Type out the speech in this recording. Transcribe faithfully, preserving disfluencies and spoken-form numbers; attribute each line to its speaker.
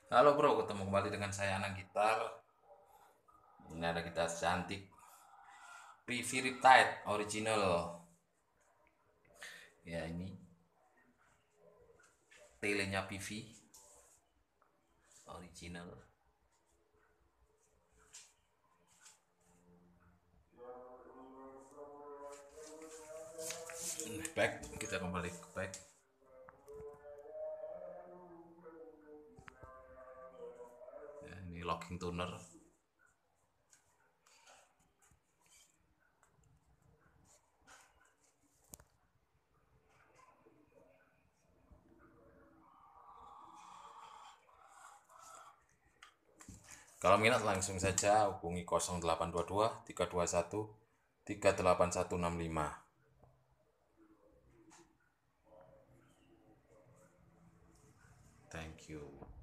Speaker 1: Halo bro, ketemu kembali dengan saya Anak Gitar. Ini ada gitar cantik P V Riptide original. Ya ini telenya P V original. Ini back, kita kembali ke back. Ya, ini locking tuner. Kalau minat langsung saja hubungi nol delapan dua dua tiga dua satu tiga delapan satu enam lima. Thank you.